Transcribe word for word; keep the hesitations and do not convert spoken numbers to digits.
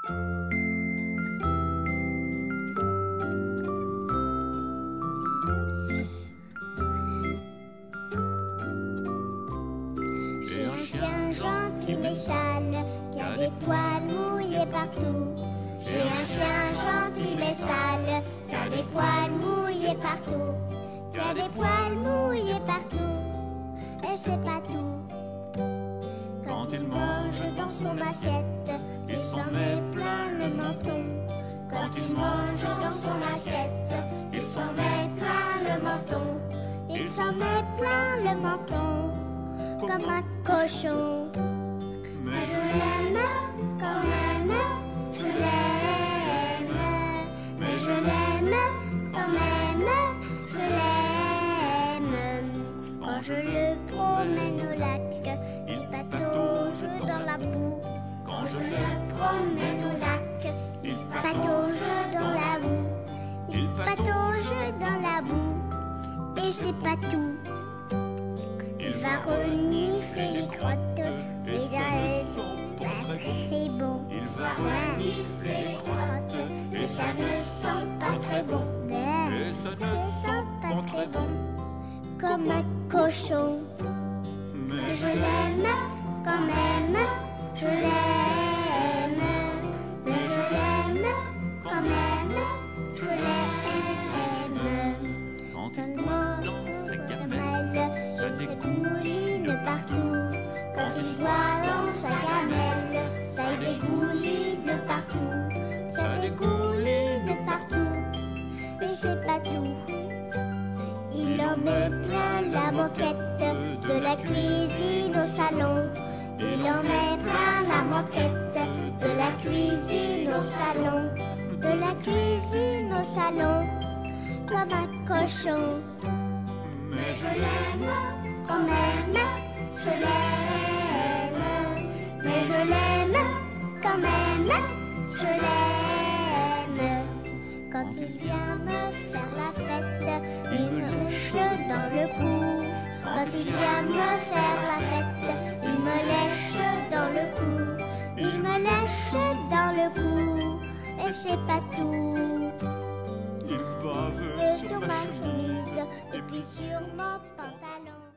J'ai un chien gentil mais sale qui a des poils mouillés partout. J'ai un chien gentil mais sale qui a des poils mouillés partout. Qui a des poils mouillés partout. Et c'est pas tout. Quand il mange dans son assiette, il s'en met plein le menton. Quand il mange dans son assiette, il s'en met plein le menton. Il s'en met plein le menton, comme un cochon. Mais je l'aime quand même, je l'aime. Mais je l'aime quand même, je l'aime. Quand je le promène au lac, il patauge dans la boue. Quand je le promène au lac, il patauge dans la boue. Il patauge dans la boue. Et c'est pas tout. Il va renifler les crottes, mais elles sont pas très bon. Il va renifler les crottes, et ça ne sent pas très bon. Et ça ne sent pas très bon, comme un cochon. Mais je l'aime quand même, je l'aime. Mais je l'aime quand même, je l'aime. Quand il mange sa gamelle, ça dégouline partout. Quand il boit dans sa gamelle, ça dégouline partout. Ça dégouline partout. Mais c'est pas tout. Il en met plein la moquette, de la cuisine au salon. Il en met plein la moquette, de la cuisine au salon. De la cuisine au salon, comme un cochon. Mais je l'aime quand même, je l'aime. Mais je l'aime quand même, je l'aime. Quand il vient me faire la fête, il me lèche dans le cou. Quand il vient me faire la fête, il me lèche dans le cou. Il me lèche dans le cou. Et c'est pas tout. Il bave sur ma chemise et puis sur mon pantalon.